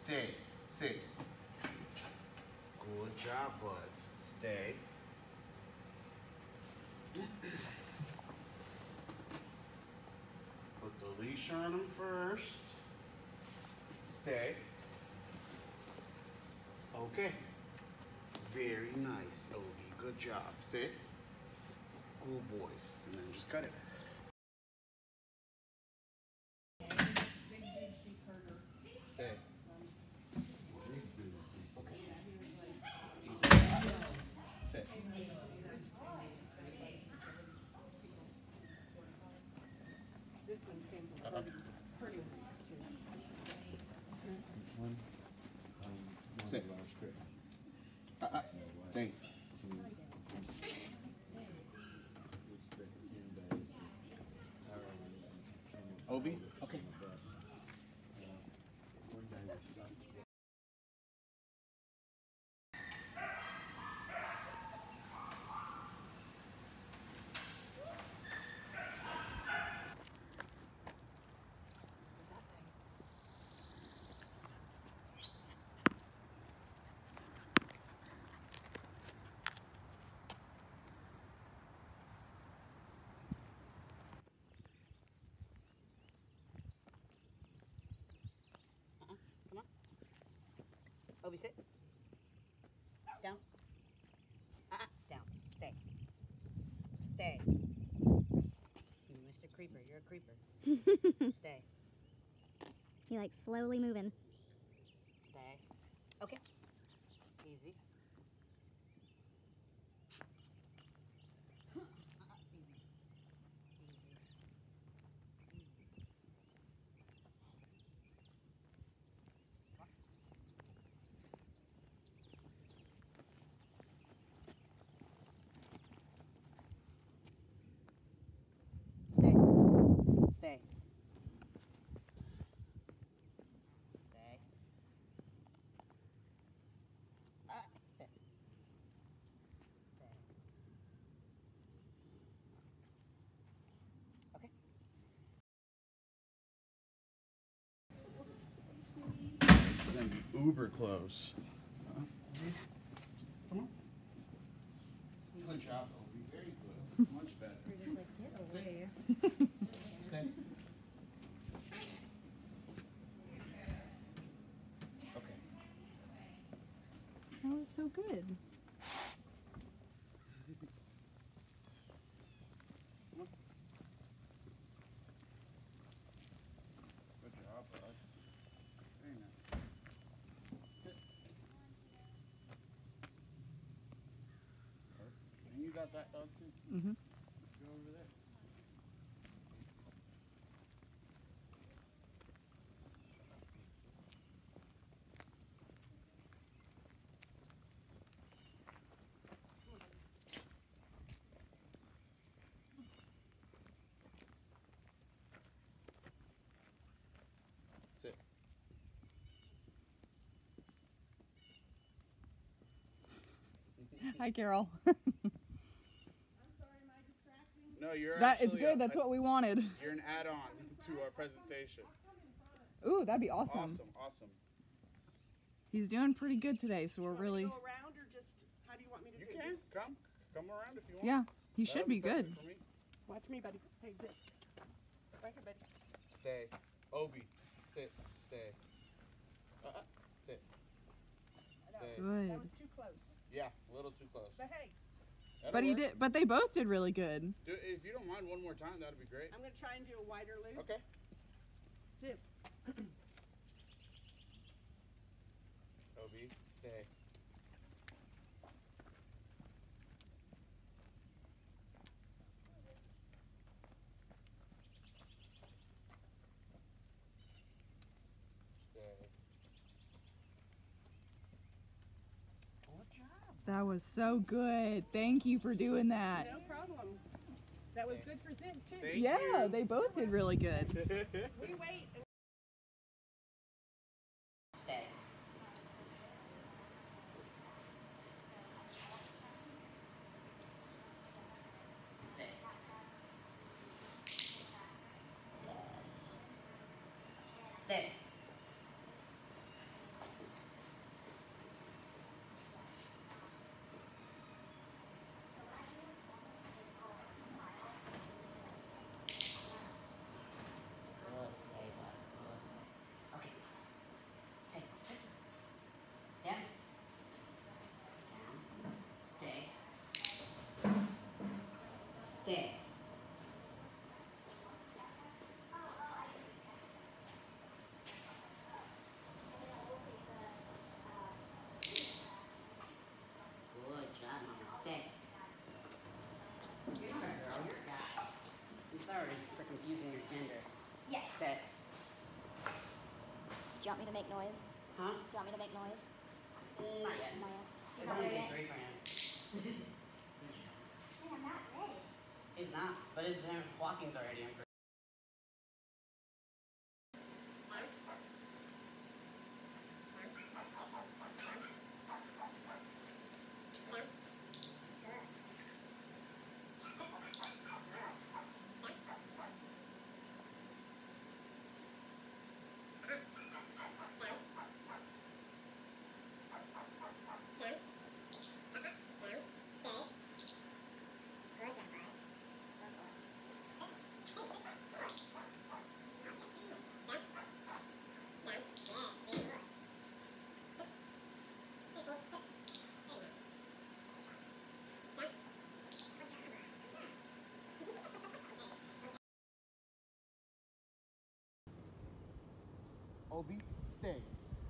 Stay. Sit. Good job, buds. Stay. Put the leash on them first. Stay. Okay. Very nice, Obi. Good job. Sit. Good boys. And then just cut it. Stay. Okay. Easy. Sit. This one came from pretty weak too. Sit. Stay. Obi? Okay. Come on. Obi, sit. Down. Down. Stay. Stay. Mr. Creeper, you're a creeper. Stay. He like slowly moving. Stay. Okay. Easy. Stay. Stay. Stay. Sit. Stay. Okay. It's gonna be uber close. Come on. Good job, Obi. Very good. Much better. We're just like, get away. Stay. Okay. That was so good. Good job, bud. Very nice. Sit. And you got that dog too? Mm-hmm. Go over there. Sit. Hi, Carol. No, you're That it's actually good. That's what we wanted. You're an add-on to our presentation. Ooh, that'd be awesome. Awesome, awesome. He's doing pretty good today, so we're really. Go around or just, how do you want me to You do it? can come around if you want. Yeah, he That'll should be good. perfect for me. Watch me, buddy. Hey, zip. Right here, buddy. Stay. Obi, sit. Stay. Sit. Stay. Good. That was too close. Yeah, a little too close. But hey, That'll But he work. did. But they both did really good. If you don't mind one more time, that'd be great. I'm going to try and do a wider loop. Okay. Zip. Obi, stay. Stay. Good job. That was so good. Thank you for doing that. No problem. That was good for Zip, too. Thank Yeah, you. they both did really good. We wait. Stay. Stay. Yes. Stay. you want me to make noise? Huh? Do you want me to make noise? Not yet. Not yet. It's only day 3 for him. I'm not ready. He's not, but his walking's already improved. Obi, stay.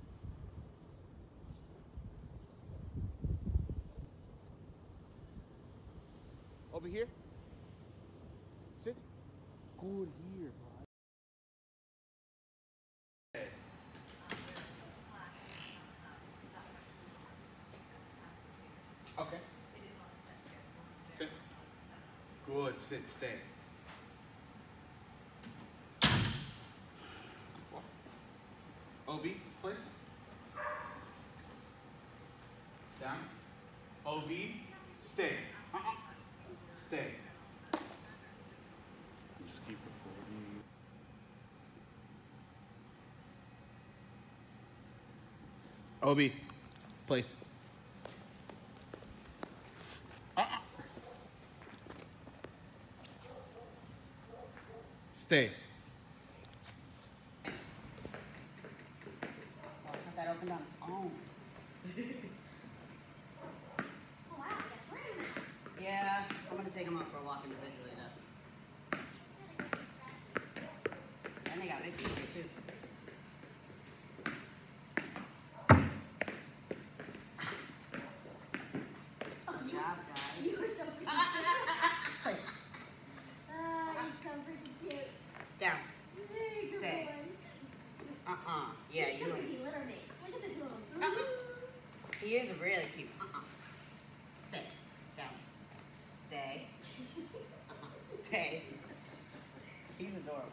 Over here. Sit. Good here, bro. Okay. Sit. Good. Sit. Stay. Obi, place. Down. Obi, stay. Stay. Just keep recording. Obi, place. Stay. That opened on its own. Oh, wow, we got 3 now. Yeah, I'm gonna take them out for a walk individually though. And they got Vicky here too. Good job, guys. You were so freaking Place. You're so freaking cute. Down. Hey, good Stay. boy. Yeah, These you two are. could be litter mates. Look at the 2 of them. He is really cute. Sit. Down. Stay. Stay. He's adorable.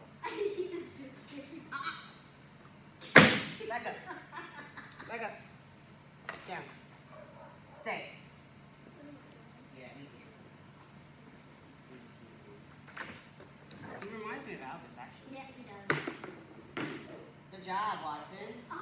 Back up. Back up. Down. Stay. Yeah, he's cute. He reminds me of Albus, actually. Yeah, he does. Good job, Watson.